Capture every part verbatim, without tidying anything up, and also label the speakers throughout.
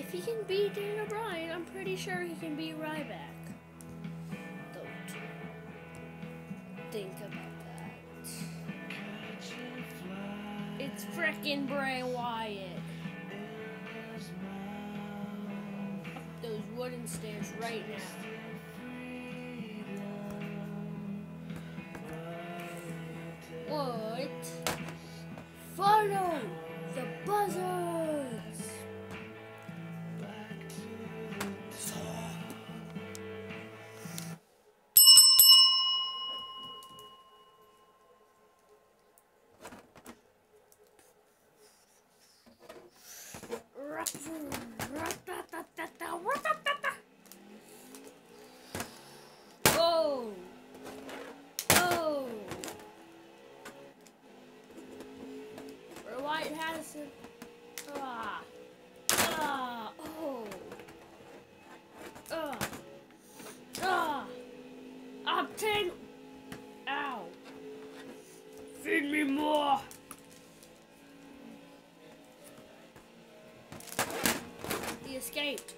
Speaker 1: if he can beat Daniel Bryan, I'm pretty sure he can beat Ryback. Don't think about that. It's frickin' Bray Wyatt. Up those wooden stairs right now. What? Follow the buzzards! Stop. Oh! Oh! Bray Wyatt has it. Ah! Ah! Oh! Ah! Ah! I'm ten. Ow! Feed me more. He escaped.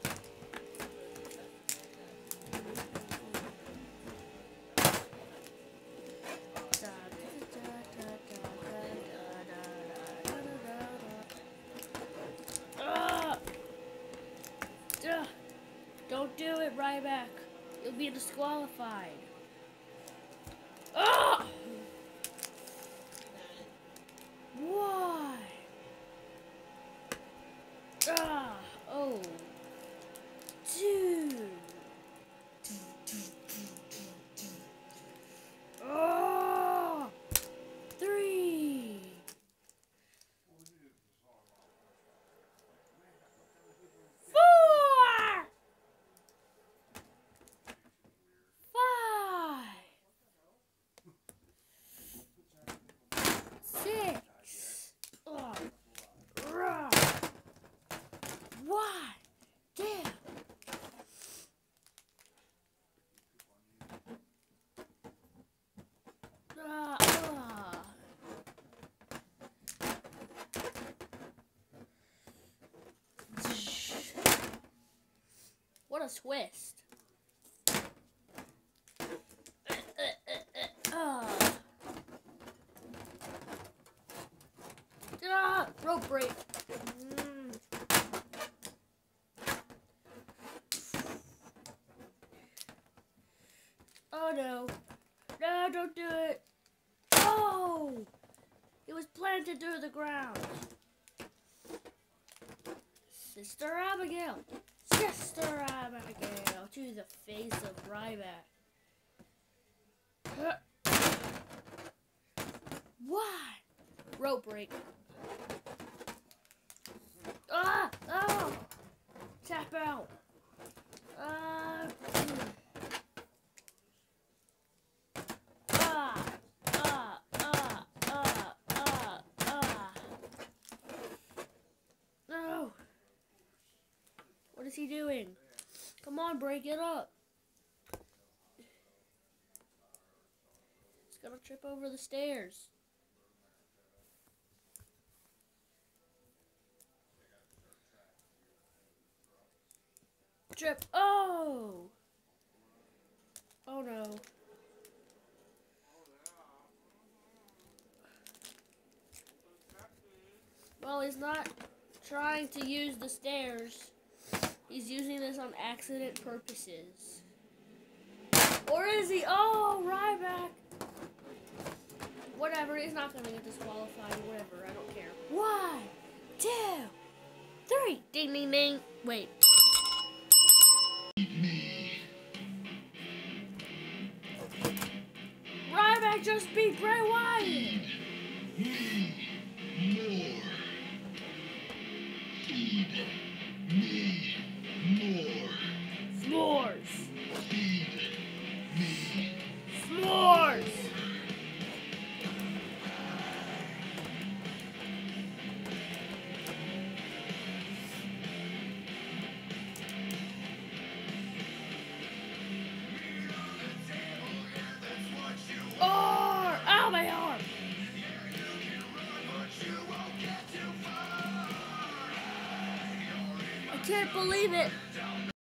Speaker 1: Don't do it, Ryback. You'll be disqualified. Ah! Why? Ah! Oh. Two. Oh. Three. Four. Six. Oh. Rah. One. Damn. Uh, uh. What a twist. Uh, uh, uh, uh. Ah, rope break. Mm. Oh no. No, don't do it. Oh! It was planted to the ground. Sister Abigail. Sister Abigail to the face of Ryback. What? Rope break. Ah! Oh! Tap out. Uh. Ah! Ah! Ah! Ah! Ah! Ah! No! What is he doing? Come on, break it up. He's gonna trip over the stairs. Trip. Oh! Oh no. Well, he's not trying to use the stairs. He's using this on accident purposes. Or is he? Oh, Ryback. Whatever, he's not gonna get disqualified. Whatever, I don't care. One, two, three. Ding, ding, ding. Wait. Ryback just beat Bray Wyatt.
Speaker 2: Me more. Feed me more.
Speaker 1: S'mores.
Speaker 2: Feed me
Speaker 1: S'mores. Oh, ow, my arm. can't believe it.